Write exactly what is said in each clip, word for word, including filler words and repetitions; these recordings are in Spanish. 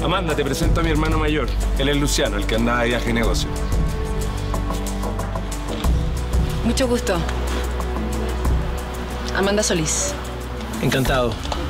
Amanda, te presento a mi hermano mayor. Él es Luciano, el que andaba de viaje de negocio. Mucho gusto. Amanda Solís. Encantado.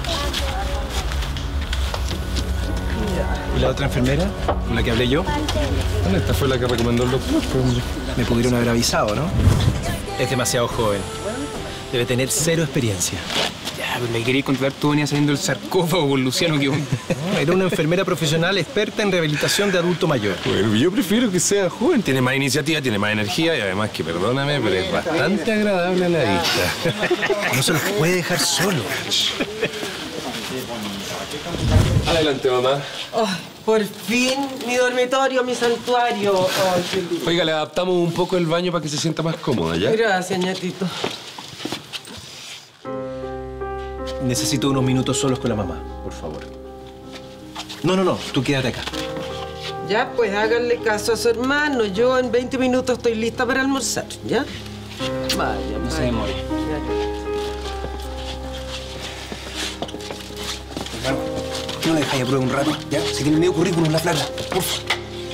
¿Y la otra enfermera? ¿Con la que hablé yo? Bueno, esta fue la que recomendó el doctor. Me pudieron haber avisado, ¿no? Es demasiado joven. Debe tener cero experiencia. Ya, pues me querías contratar, tú venías saliendo del sarcófago con Luciano, que... No, era una enfermera profesional experta en rehabilitación de adulto mayor. Bueno, yo prefiero que sea joven. Tiene más iniciativa, tiene más energía y además que, perdóname, pero es bastante agradable a la vista. No se los puede dejar solo. Adelante, mamá. Oh, por fin, mi dormitorio, mi santuario. Oh, qué lindo. Oiga, le adaptamos un poco el baño para que se sienta más cómoda, ¿ya? Gracias, ñatito. Necesito unos minutos solos con la mamá, por favor. No, no, no. Tú quédate acá. Ya, pues háganle caso a su hermano. Yo en veinte minutos estoy lista para almorzar, ¿ya? Vaya, No se vaya. demore. ¿No la dejáis a prueba un rato? ¿Ya? Si tiene medio currículum, la flaca. Por favor.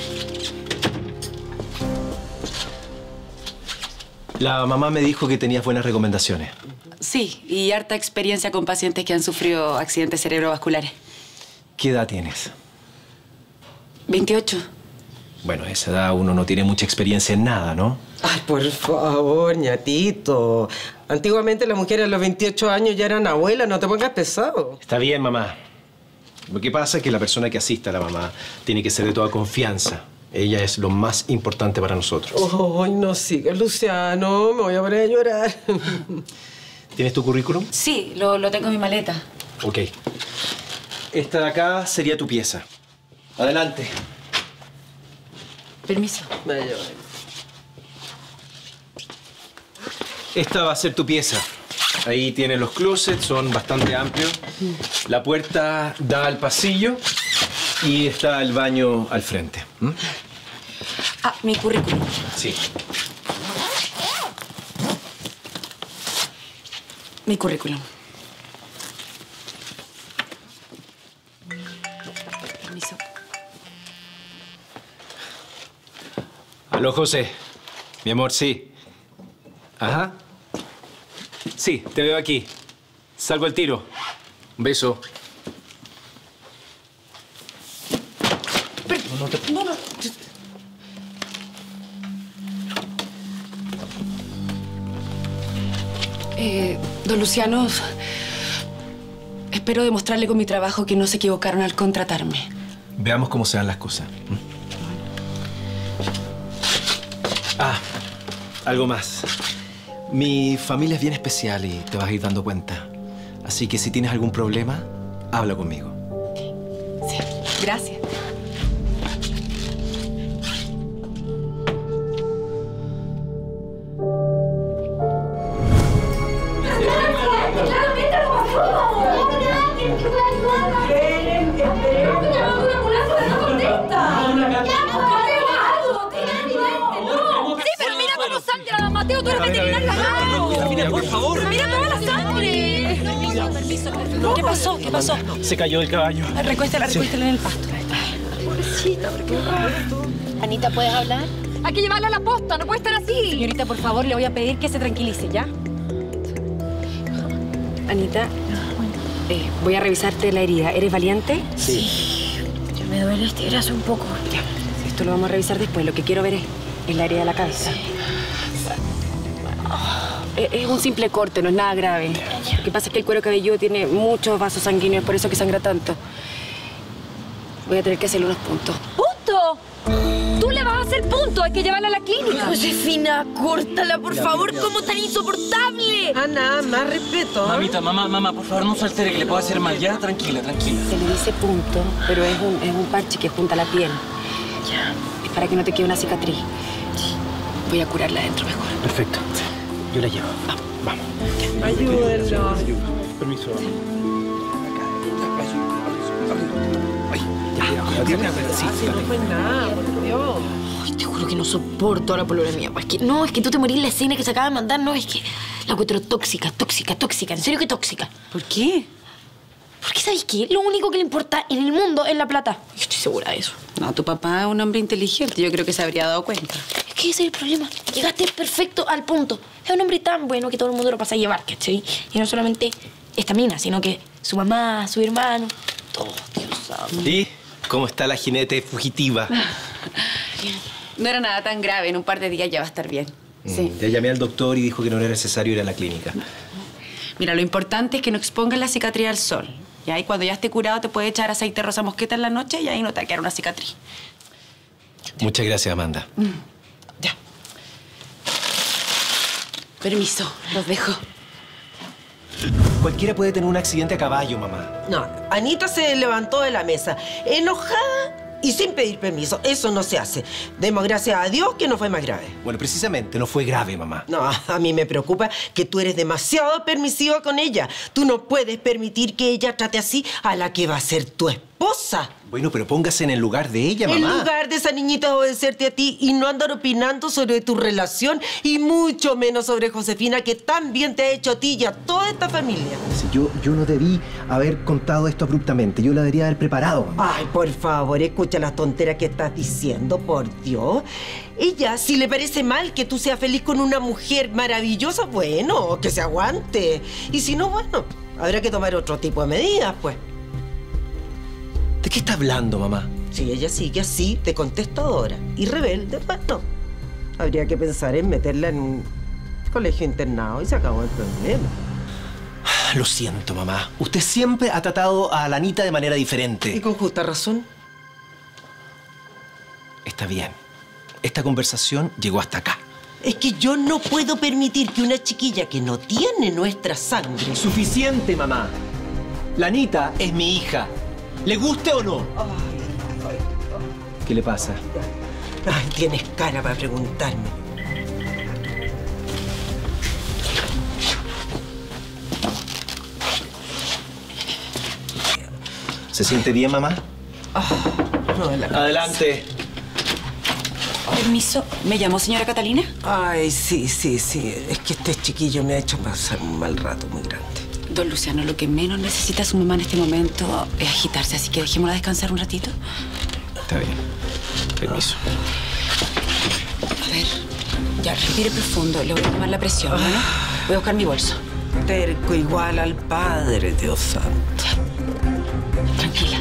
La mamá me dijo que tenías buenas recomendaciones. Sí, y harta experiencia con pacientes que han sufrido accidentes cerebrovasculares. ¿Qué edad tienes? veintiocho. Bueno, a esa edad uno no tiene mucha experiencia en nada, ¿no? Ay, por favor, ñatito. Antiguamente las mujeres a los veintiocho años ya eran abuelas, no te pongas pesado. Está bien, mamá. Lo que pasa es que la persona que asista a la mamá tiene que ser de toda confianza. Ella es lo más importante para nosotros. Ay, no sigas, Luciano. Me voy a poner a llorar. ¿Tienes tu currículum? Sí, lo, lo tengo en mi maleta. Ok. Esta de acá sería tu pieza. Adelante. Permiso. Vaya, vaya. Esta va a ser tu pieza. Ahí tienes los closets, son bastante amplios. La puerta da al pasillo y está el baño al frente. ¿Mm? Ah, mi currículum. Sí. Mi currículum. Permiso. Aló, José. Mi amor, sí. Ajá. Sí, te veo aquí. Salgo al tiro. Un beso. Pero, no, te... no, no. Eh, don Luciano, espero demostrarle con mi trabajo que no se equivocaron al contratarme. Veamos cómo se dan las cosas. Ah, algo más. Mi familia es bien especial y te vas a ir dando cuenta. Así que si tienes algún problema, habla conmigo. Sí, gracias. Mateo, tú eres veterinario. Mira, por favor. Mira toda la sangre. Permiso, permiso. ¿Qué pasó? ¿Qué pasó? Se cayó el caballo. Recuéstala, recuéstala en el pasto. Pobrecita, pero qué raro. Anita, ¿puedes hablar? Hay que llevarla a la posta, no puede estar así. Señorita, por favor, le voy a pedir que se tranquilice, ¿ya? Anita, eh, voy a revisarte la herida. ¿Eres valiente? Sí. Ya me duele este brazo un poco. Ya. Esto lo vamos a revisar después. Lo que quiero ver es, es la herida de la cabeza. Es un simple corte, no es nada grave. Lo que pasa es que el cuero cabelludo tiene muchos vasos sanguíneos, por eso que sangra tanto. Voy a tener que hacerle unos puntos. ¡Punto! ¡Tú le vas a hacer punto! Hay que llevarla a la clínica. Josefina, córtala, por favor. ¿Cómo tan insoportable? Ana, más respeto. ¿eh? Mamita, mamá, mamá, por favor, no se altere, que le puedo hacer mal. Ya, tranquila, tranquila. Se le dice punto, pero es un, es un parche que junta la piel. Ya. Es para que no te quede una cicatriz. Voy a curarla adentro mejor. Perfecto. Yo la llevo. Vamos, vamos. Ayúdenlo. Permiso. No fue nada, por Dios. Ay, te juro que no soporto a la polora mía. Es que, no, es que tú te morís la escena que se acaba de mandar. No, es que la encuentro tóxica, tóxica, tóxica. En serio que tóxica. ¿Por qué? Porque, ¿sabes qué? Lo único que le importa en el mundo es la plata. Yo estoy segura de eso. No, tu papá es un hombre inteligente. Yo creo que se habría dado cuenta. Es que ese es el problema. Llegaste perfecto al punto. Es un hombre tan bueno que todo el mundo lo pasa a llevar, ¿cachai? Y no solamente esta mina, sino que su mamá, su hermano, todo, Dios santo. ¿Y cómo está la jinete fugitiva? No era nada tan grave. En un par de días ya va a estar bien. Sí. Ya llamé al doctor y dijo que no era necesario ir a la clínica. Mira, lo importante es que no expongas la cicatriz al sol. ¿Ya? Y cuando ya esté curado te puede echar aceite rosa mosqueta en la noche y ahí no te va a quedar una cicatriz. Muchas gracias, Amanda. Mm. Ya. Permiso, los dejo. Cualquiera puede tener un accidente a caballo, mamá. No, Anita se levantó de la mesa, enojada y sin pedir permiso. Eso no se hace. Demos gracias a Dios que no fue más grave. Bueno, precisamente, no fue grave, mamá. No, a mí me preocupa que tú eres demasiado permisiva con ella. Tú no puedes permitir que ella trate así a la que va a ser tu esposa. Bueno, pero póngase en el lugar de ella, mamá. En lugar de esa niñita obedecerte a ti y no andar opinando sobre tu relación y mucho menos sobre Josefina, que tan bien te ha hecho a ti y a toda esta familia. Yo, yo no debí haber contado esto abruptamente. Yo la debería haber preparado, mamá. Ay, por favor, escucha las tonteras que estás diciendo, por Dios. Ella, si le parece mal que tú seas feliz con una mujer maravillosa, bueno, que se aguante. Y si no, bueno, habrá que tomar otro tipo de medidas, pues. ¿De qué está hablando, mamá? Si ella sigue así, de contestadora y rebelde, pues no. Habría que pensar en meterla en un colegio internado y se acabó el problema. Lo siento, mamá. Usted siempre ha tratado a la Anita de manera diferente. Y con justa razón. Está bien. Esta conversación llegó hasta acá. Es que yo no puedo permitir que una chiquilla que no tiene nuestra sangre... Suficiente, mamá. La Anita es mi hija. ¿Le guste o no? Ay, ay, ay. ¿Qué le pasa? Ay, tienes cara para preguntarme. ¿Se siente bien, mamá? Oh, no, la... Adelante. Permiso. ¿Me llamó señora Catalina? Ay, sí, sí, sí. Es que este chiquillo me ha hecho pasar un mal rato muy grande. Don Luciano, lo que menos necesita su mamá en este momento es agitarse, así que dejémosla descansar un ratito. Está bien. Permiso. A ver, ya, respire profundo. Le voy a tomar la presión, ¿no? Voy a buscar mi bolso. Terco igual al padre, Dios santo. Tranquila.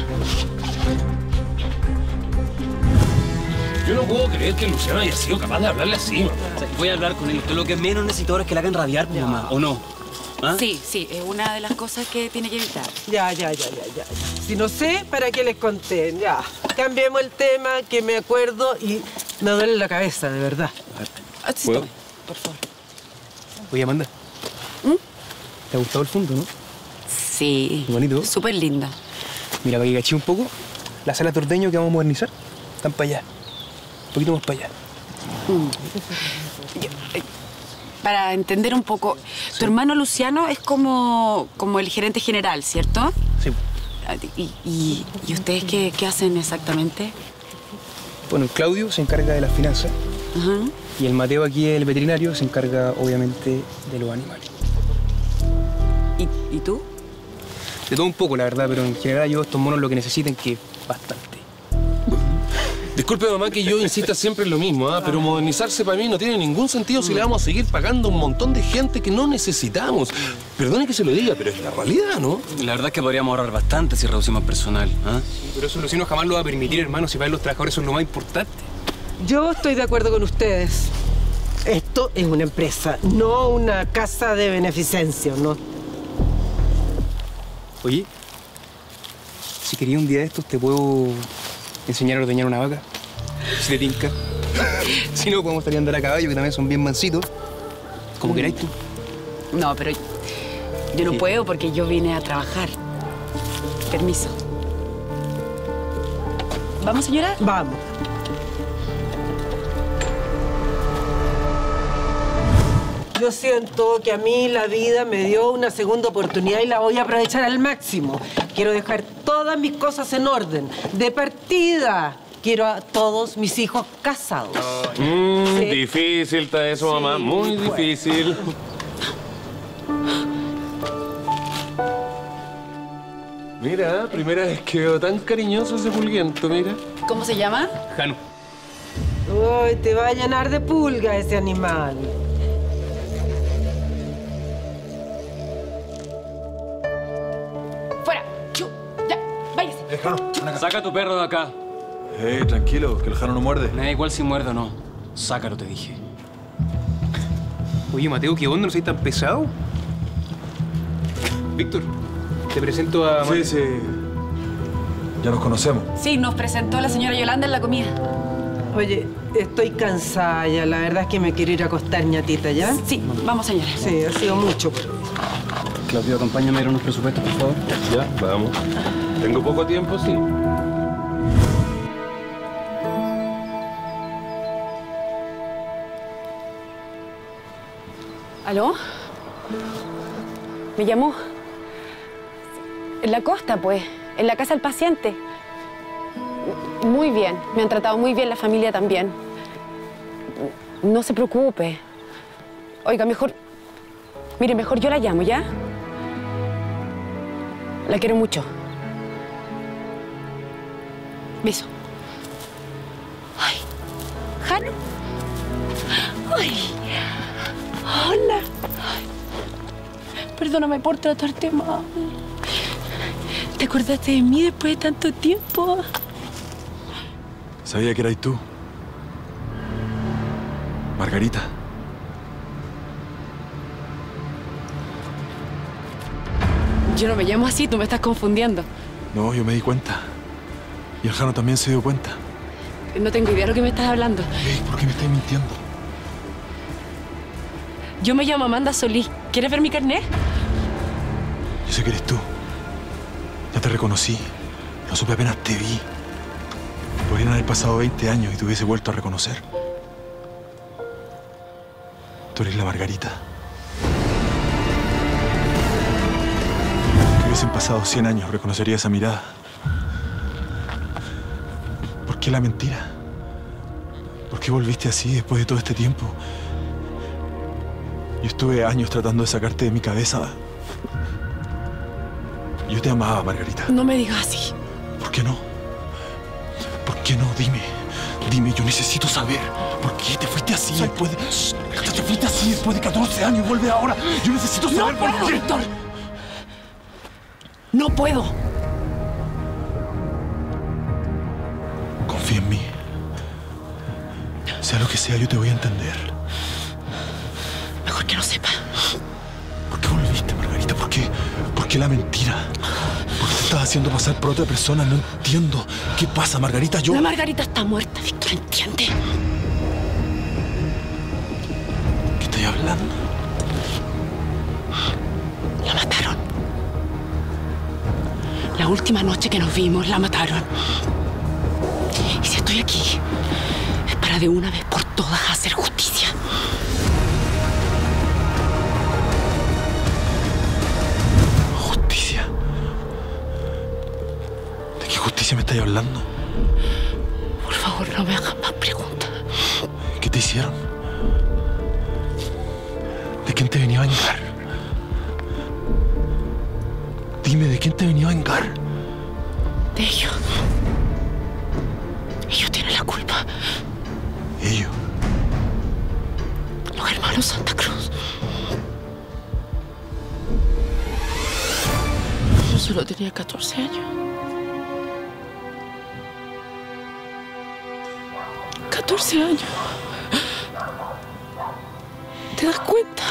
Yo no puedo creer que Luciano haya sido capaz de hablarle así, mamá. O sea, voy a hablar con él. Usted lo que menos necesita ahora es que le hagan rabiar, pues, mamá, ¿o no? ¿Ah? Sí, sí, es una de las cosas que tiene que evitar. Ya, ya, ya, ya, ya. Si no sé, ¿para qué les conté? Ya. Cambiemos el tema, que me acuerdo y me duele la cabeza, de verdad. Ah, sí, ¿Puedo? tome, por favor. Oye, Amanda. ¿Mm? ¿Te ha gustado el fondo, no? Sí. Bonito. Súper linda. Mira, para que caché un poco, las salas de ordeño que vamos a modernizar están para allá. Un poquito más para allá. Mm. Yo, eh, para entender un poco, sí. Tu hermano Luciano es como, como el gerente general, ¿cierto? Sí. ¿Y, y, y ustedes qué, qué hacen exactamente? Bueno, el Claudio se encarga de las finanzas. Ajá. Y el Mateo aquí, el veterinario, se encarga, obviamente, de los animales. ¿Y, y tú? De todo un poco, la verdad, pero en general yo a estos monos lo que necesiten, que es bastante. Disculpe, mamá, que yo insista siempre en lo mismo, ¿ah? Pero modernizarse para mí no tiene ningún sentido si le vamos a seguir pagando a un montón de gente que no necesitamos. Perdone que se lo diga, pero es la realidad, ¿no? La verdad es que podríamos ahorrar bastante si reducimos personal, ¿ah? Sí, pero eso Luciano jamás lo va a permitir, hermano. Si para él los trabajadores son lo más importante. Yo estoy de acuerdo con ustedes. Esto es una empresa, no una casa de beneficencia, ¿no? Oye, si quería un día de estos, te puedo enseñar a ordeñar una vaca. Si te tinca. Si no, podemos salir a andar a caballo, que también son bien mansitos. Como queráis tú. No, pero yo no Sí. puedo porque yo vine a trabajar. Permiso. ¿Vamos, señora? Vamos. Yo siento que a mí la vida me dio una segunda oportunidad y la voy a aprovechar al máximo. Quiero dejar todas mis cosas en orden. De partida, quiero a todos mis hijos casados. Mm, Sí. Difícil está eso, mamá. Sí, Muy bueno. difícil. Mira, primera vez que veo tan cariñoso ese pulguiento, mira. ¿Cómo se llama? Jano. Uy, te va a llenar de pulga ese animal. ¡Fuera! ¡Chu! ¡Ya! ¡Váyase! Eh, Jano, ven acá. Saca a tu perro de acá. Eh, tranquilo, que el Jano no muerde. Me da igual si muerde o no. Sácalo, te dije. Oye, Mateo, ¿qué onda? ¿No soy tan pesado? Víctor, te presento a... Sí, sí. Ya nos conocemos. Sí, nos presentó la señora Yolanda en la comida. Oye, estoy cansada ya. La verdad es que me quiero ir a acostar, ñatita, ¿ya? Sí, vamos, señora. Sí, ha sido mucho. Claudio, acompáñame a ir a unos presupuestos, por favor. Ya, vamos. Tengo poco tiempo, sí. ¿Aló? ¿Me llamó? En la costa, pues. En la casa del paciente. Muy bien. Me han tratado muy bien, la familia también. No se preocupe. Oiga, mejor... Mire, mejor yo la llamo, ¿ya? La quiero mucho. Beso. Ay, Jano. Ay. Hola. Ay. Perdóname por tratarte mal. ¿Te acordaste de mí después de tanto tiempo? Sabía que eras tú. Margarita. Yo no me llamo así, tú me estás confundiendo. No, yo me di cuenta. Y el Jano también se dio cuenta. No tengo idea de lo que me estás hablando. Ey, ¿por qué me estás mintiendo? Yo me llamo Amanda Solís. ¿Quieres ver mi carnet? Yo sé que eres tú. Ya te reconocí. Lo supe apenas te vi. Podrían haber pasado veinte años y te hubiese vuelto a reconocer. Tú eres la Margarita. Que hubiesen pasado cien años, reconocería esa mirada. ¿Por qué la mentira? ¿Por qué volviste así después de todo este tiempo? Yo estuve años tratando de sacarte de mi cabeza. Yo te amaba, Margarita. No me digas así. ¿Por qué no? ¿Por qué no? Dime. Dime, yo necesito saber. ¿Por qué te fuiste así después de... Te fuiste así después de catorce años y vuelves ahora. Yo necesito saber no por puedo, qué. Víctor. No puedo. Confía en mí. Sea lo que sea, yo te voy a entender. Mejor que no sepa. ¿Por qué volviste, Margarita? ¿Por qué? ¿Por qué la mentira? ¿Por qué te estás haciendo pasar por otra persona? No entiendo. ¿Qué pasa, Margarita? Yo... La Margarita está muerta, Víctor, ¿entiende? ¿Qué estoy hablando? La mataron. La última noche que nos vimos, la mataron. Y si estoy aquí, es para de una vez por todas hacer justicia. ¿Justicia? ¿De qué justicia me estáis hablando? Por favor, no me hagas más preguntas. ¿Qué te hicieron? ¿De quién te venía a vengar? Dime, ¿de quién te venía a vengar? De ellos. Ellos tienen la culpa. ¿Ellos? Los hermanos Santa Cruz. Yo solo tenía catorce años. catorce años. ¿Te das cuenta?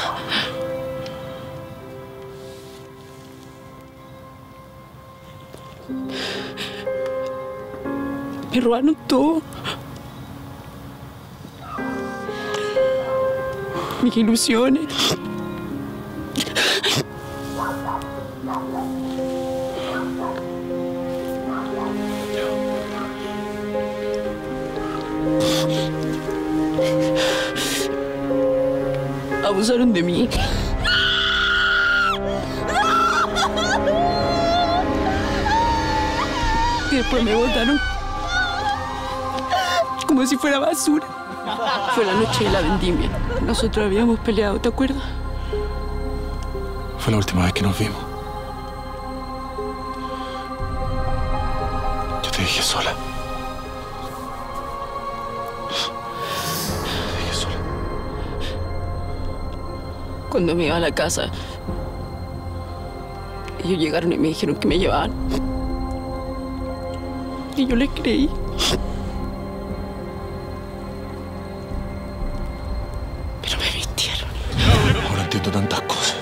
Me robaron todo. Mis ilusiones. Abusaron de mí. Y después me botaron como si fuera basura. Fue la noche de la vendimia. Nosotros habíamos peleado, ¿te acuerdas? Fue la última vez que nos vimos. Yo te dejé sola. Te dejé sola. Cuando me iba a la casa, ellos llegaron y me dijeron que me llevaban. Y yo les creí. Pero me mintieron. Ahora entiendo tantas cosas.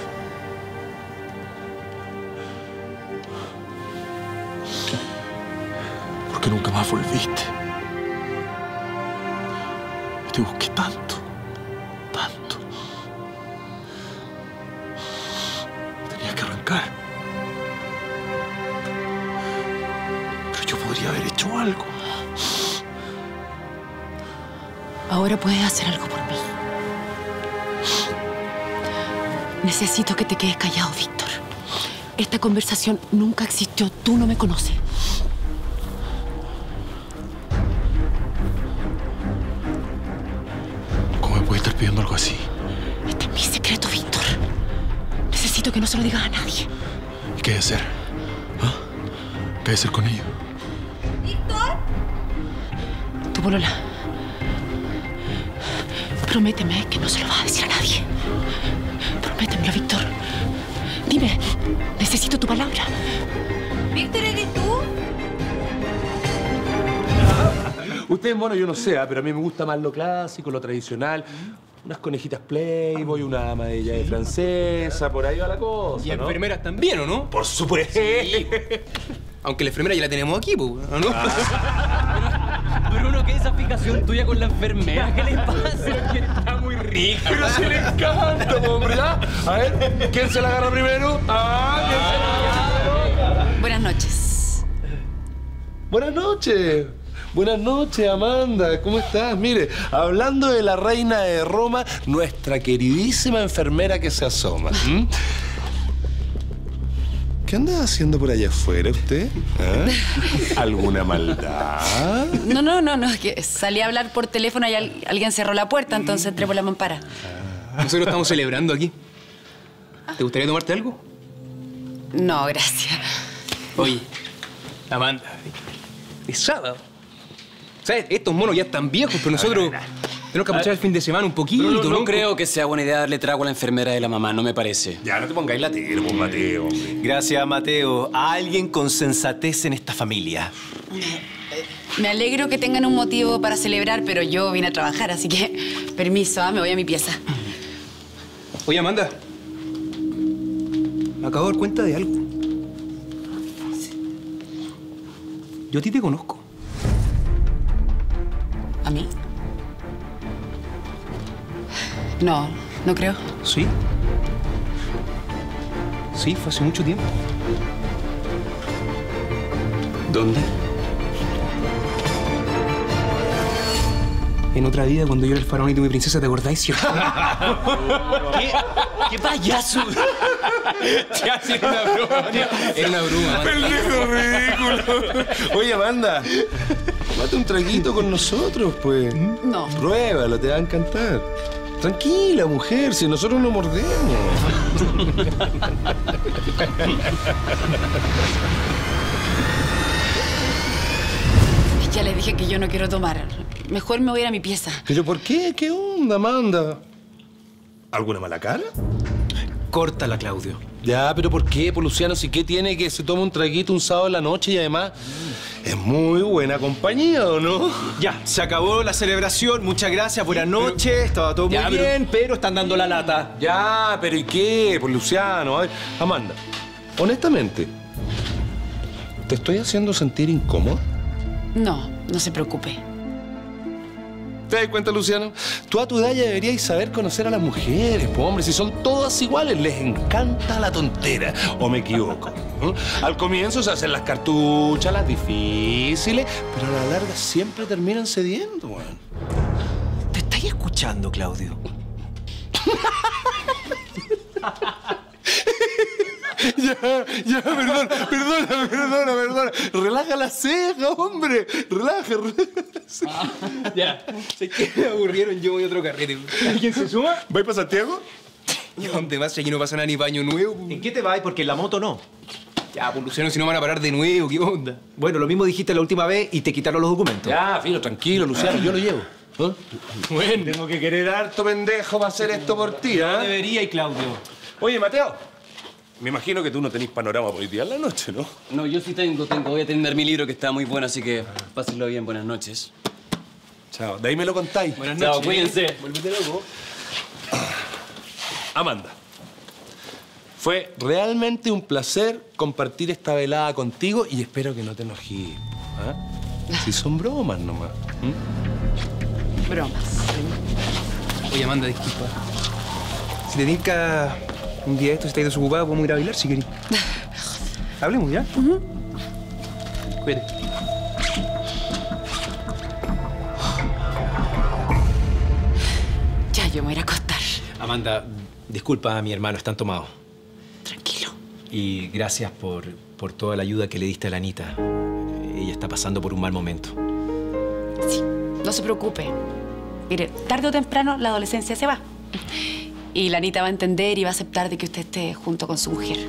¿Por qué nunca más volviste? Y te busqué tanto, tanto. Tenía que arrancar. Pero yo podría haber hecho algo. Ahora puedes hacer algo por mí. Necesito que te quedes callado, Víctor. Esta conversación nunca existió. Tú no me conoces. ¿Cómo me puedes estar pidiendo algo así? Este es mi secreto, Víctor. Necesito que no se lo digas a nadie. ¿Y qué hay que hacer? ¿Ah? ¿Qué hay que hacer con ellos? ¿Víctor? Tu polola. Prométeme que no se lo vas a decir a nadie. Prométemelo, Víctor. Dime, necesito tu palabra. ¿Víctor, eres tú? Ustedes, bueno, yo no sé, ¿eh? Pero a mí me gusta más lo clásico, lo tradicional. Unas conejitas Playboy, una ama de llave francesa, por ahí va la cosa, Y ¿no? enfermeras también, ¿o no? Por supuesto. Sí. Aunque la enfermera ya la tenemos aquí, ¿o no? Ah. Bruno, ¿qué es esa fijación tuya con la enfermera? ¿Qué le pasa? Que está muy rica. Pero si le encanta, hombre, ¿ya? A ver, ¿quién se la agarra primero? Ah, ¿quién se la agarra primero? Buenas noches. Buenas noches. Buenas noches, Amanda. ¿Cómo estás? Mire, hablando de la reina de Roma, nuestra queridísima enfermera que se asoma. ¿Mm? ¿Qué anda haciendo por allá afuera usted? ¿Ah? ¿Alguna maldad? No, no, no, no. Es que salí a hablar por teléfono y al- alguien cerró la puerta, entonces entré por la mampara. Nosotros estamos celebrando aquí. ¿Te gustaría tomarte algo? No, gracias. Oye, Amanda, es sábado. ¿Sabes? Estos monos ya están viejos, pero nosotros tenemos que aprovechar el fin de semana un poquito. No, no, ¿no? no creo que sea buena idea darle trago a la enfermera de la mamá, no me parece. Ya, no te pongáis la tira, pues, Mateo, hombre. Gracias, Mateo. A alguien con sensatez en esta familia. Me alegro que tengan un motivo para celebrar, pero yo vine a trabajar, así que permiso, ¿ah? Me voy a mi pieza. Oye, Amanda. Me acabo de dar cuenta de algo. Yo a ti te conozco. ¿A mí? No, no creo. ¿Sí? Sí, fue hace mucho tiempo. ¿Dónde? En otra vida, cuando yo era el faraón y tú mi princesa, ¿te acordáis, cierto? ¿Qué, qué payaso? Ya, sí, era una broma. Era una broma. Amanda. ¡Pendejo ridículo! Oye, Amanda, mate un traguito con nosotros, pues. No. Pruébalo, te va a encantar. Tranquila, mujer, si nosotros no mordemos. Ya les dije que yo no quiero tomar. Mejor me voy a ir a mi pieza. ¿Pero por qué? ¿Qué onda, Amanda? ¿Alguna mala cara? Córtala, Claudio. Ya, pero ¿por qué, pues, Luciano? Si qué tiene que se toma un traguito un sábado en la noche y además es muy buena compañía, ¿o no? Ya, se acabó la celebración. Muchas gracias, buenas noches. Estaba todo muy Ya, pero- bien, pero están dando la lata. Ya, pero ¿y qué? Pues, Luciano, a ver, Amanda, honestamente, ¿te estoy haciendo sentir incómodo? No, no se preocupe. ¿Te das cuenta, Luciano? Tú a tu edad ya deberías saber conocer a las mujeres, pues, hombre. Si son todas iguales, les encanta la tontera. ¿O me equivoco? ¿Mm? Al comienzo se hacen las cartuchas, las difíciles, pero a la larga siempre terminan cediendo, weón. ¿Te estáis escuchando, Claudio? Ya, ya, perdón, perdona, perdona, perdona. Relaja la ceja, hombre. Relaja, relaja. Ya. Sé que me aburrieron, yo voy a otro carrete. ¿Alguien se suma? ¿Vais para Santiago? ¿Y a dónde vas? Si aquí no pasa nada ni baño nuevo. ¿En qué te vas? Porque en la moto no. Ya, pues Luciano, si no van a parar de nuevo, ¿qué onda? Bueno, lo mismo dijiste la última vez y te quitaron los documentos. Ya, filo, tranquilo, Luciano, yo lo llevo. ¿Eh? Bueno. Tengo que querer harto pendejo para hacer esto por ti, ¿ah? ¿eh? Debería, y Claudio. Oye, Mateo, me imagino que tú no tenés panorama por hoy día en la noche, ¿no? No, yo sí tengo, tengo. Voy a atender mi libro que está muy bueno, así que pásenlo bien. Buenas noches. Chao, de ahí me lo contáis. Buenas noches. Chao, cuídense. Vuélvete loco. Amanda, fue realmente un placer compartir esta velada contigo y espero que no te enojes. ¿Ah? Si son bromas nomás. ¿Mm? Bromas. Oye, Amanda, disculpa. Si te tinca un día esto, si estás desocupado, podemos ir a bailar si querés. Hablemos, ¿ya? Uh-huh. Cuídate. Ya, yo me voy a ir a acostar. Amanda, disculpa, mi hermano, están tomados. Tranquilo. Y gracias por, por toda la ayuda que le diste a la Anita. Ella está pasando por un mal momento. Sí, no se preocupe. Mire, tarde o temprano la adolescencia se va. Y la Anita va a entender y va a aceptar de que usted esté junto con su mujer.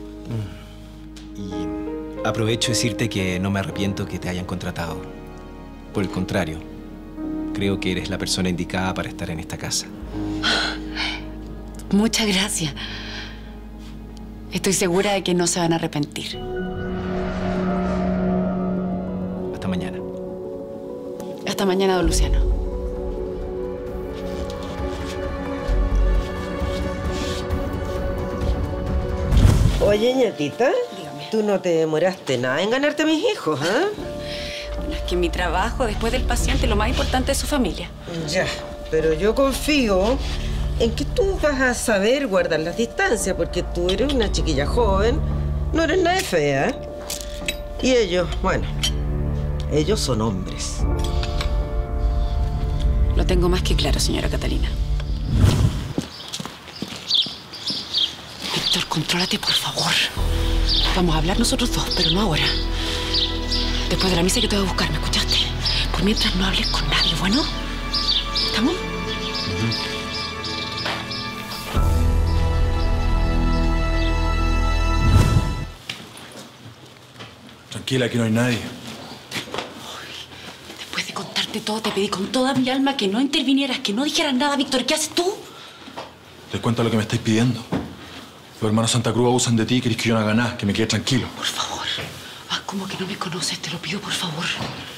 Y aprovecho de decirte que no me arrepiento que te hayan contratado. Por el contrario, creo que eres la persona indicada para estar en esta casa. Muchas gracias. Estoy segura de que no se van a arrepentir. Hasta mañana. Hasta mañana, don Luciano. Oye, ñatita, Dígame. tú no te demoraste nada en ganarte a mis hijos, ¿eh? Bueno, es que mi trabajo, después del paciente, lo más importante es su familia. Ya, pero yo confío en que tú vas a saber guardar las distancias, porque tú eres una chiquilla joven, no eres nada fea, ¿eh? Y ellos, bueno, ellos son hombres. Lo tengo más que claro, señora Catalina. Víctor, contrólate, por favor. Vamos a hablar nosotros dos, pero no ahora. Después de la misa que te voy a buscar, ¿me escuchaste? Por mientras no hables con nadie, ¿bueno? ¿Estamos? Uh-huh. Tranquila, aquí no hay nadie. Después de contarte todo, te pedí con toda mi alma que no intervinieras, que no dijeras nada, Víctor. ¿Qué haces tú? Te cuento lo que me estáis pidiendo. Los hermanos Santa Cruz abusan de ti y querés que yo no haga nada, que me quede tranquilo. Por favor, haz como que no me conoces, te lo pido, por favor.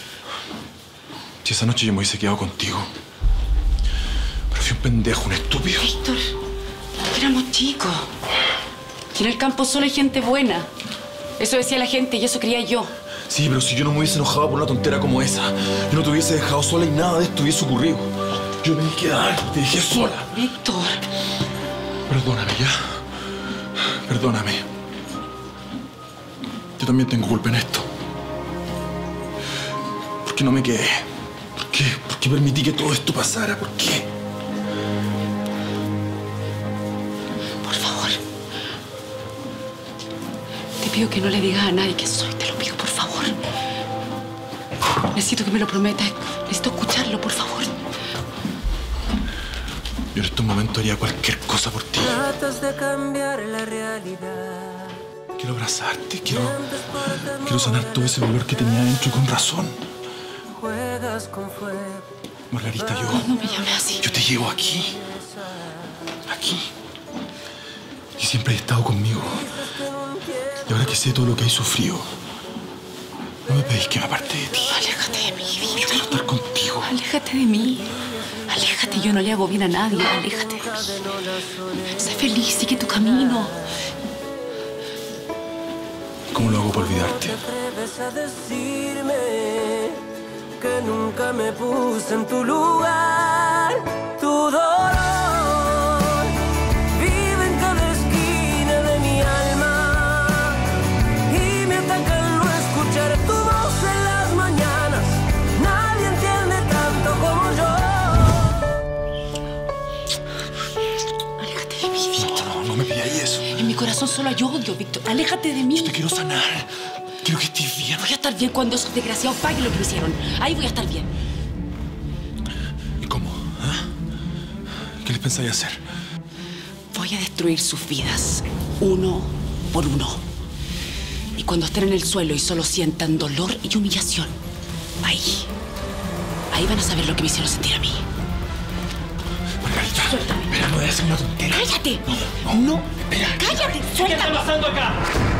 Si esa noche yo me hubiese quedado contigo. Pero fui un pendejo, un estúpido. Víctor, éramos chicos. Y en el campo solo hay gente buena. Eso decía la gente y eso creía yo. Sí, pero si yo no me hubiese enojado por una tontera como esa, yo no te hubiese dejado sola y nada de esto hubiese ocurrido. Yo me dejé dar, te dejé sola. Víctor. Perdóname, ya. Perdóname. Yo también tengo culpa en esto. ¿Por qué no me quedé? ¿Por qué? ¿Por qué permití que todo esto pasara? ¿Por qué? Por favor. Te pido que no le digas a nadie quién soy. Te lo pido, por favor. Necesito que me lo prometas. Necesito escucharlo, por favor. Yo en estos momentos haría cualquier cosa por ti. Tratas de cambiar la realidad. Quiero abrazarte, quiero... Quiero sanar todo ese dolor que tenía dentro y con razón. Juegas con fuego. Margarita, yo... No me llames así. Yo te llevo aquí. Aquí. Y siempre has estado conmigo. Y ahora que sé todo lo que hay sufrido, no me pedís que me aparte de ti. Aléjate de mí, Víctor. Yo quiero estar contigo. Aléjate de mí. Aléjate, yo no le hago bien a nadie. Aléjate. Sé feliz, sigue tu camino. ¿Cómo lo hago para olvidarte? ¿Te atreves a decirme que nunca me puse en tu lugar? Tu dolor vive en cada esquina de mi alma y me ataca al no escuchar tu voz en las mañanas. Nadie entiende tanto como yo. Aléjate de mí, Víctor. No, no me pidáis eso. En mi corazón solo hay odio, Víctor. Aléjate de mí. Yo te quiero sanar. Quiero que estés bien. Voy a estar bien cuando esos desgraciados paguen lo que me hicieron. Ahí voy a estar bien. ¿Y cómo? ¿Ah? ¿Qué les pensáis hacer? Voy a destruir sus vidas, uno por uno. cuando estén en el suelo y solo sientan dolor y humillación. Ahí. Ahí van a saber lo que me hicieron sentir a mí. Margarita, espera, no voy a hacer una tontería. ¡Cállate! No, no, no. Espera. ¡Cállate! ¿Qué está pasando acá?